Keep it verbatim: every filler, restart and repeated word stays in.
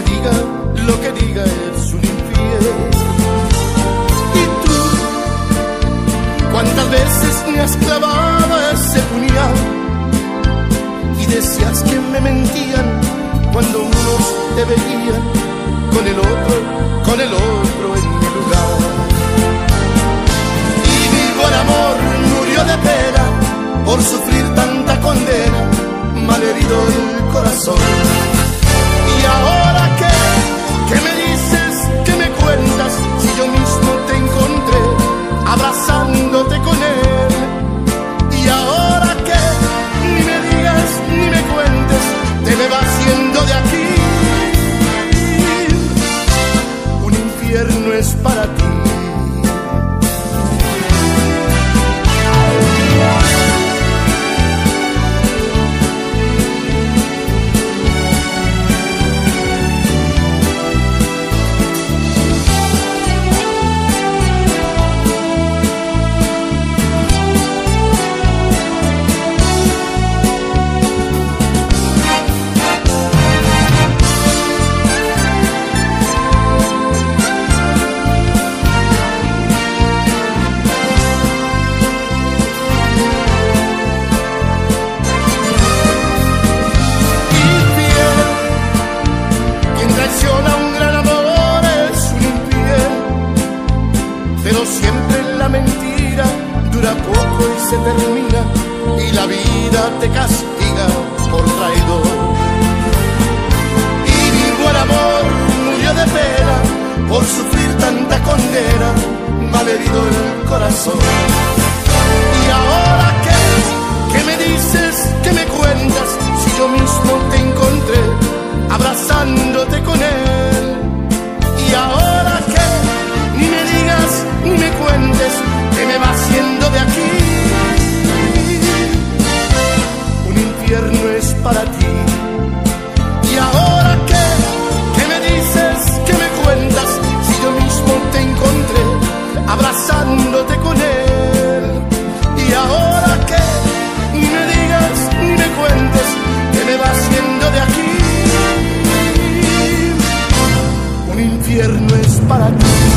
diga lo que diga, es un infiel. Y tú, ¿cuántas veces me has clavado ese puñal? Y decías que me mentían cuando unos te veían con el otro, con el otro en mi lugar. Y mi buen amor murió de pena por sufrir tanta condena, malherido el corazón. Y ahora qué, ¿qué me dices? ¿Qué me cuentas? Si yo mismo te encontré abrazándote con él. Y ahora qué, ni me digas ni me cuentes, te me vas yendo de aquí. Un infierno es para ti. Se termina y la vida te castiga por traidor. Y mi buen amor murió de pena por sufrir tanta condena, malherido el corazón. Y ahora qué, ¿qué me dices? ¿Qué me cuentas? Si yo mismo te encontré abrazándote con él. Y ahora qué, ni me digas ni me cuentes, que me vas yendo de aquí. Es para ti. Y ahora qué, ¿qué me dices? ¿Qué me cuentas? Si yo mismo te encontré abrazándote con él. Y ahora qué, ni me digas ni me cuentes, que me vas yendo de aquí. Un infierno es para ti.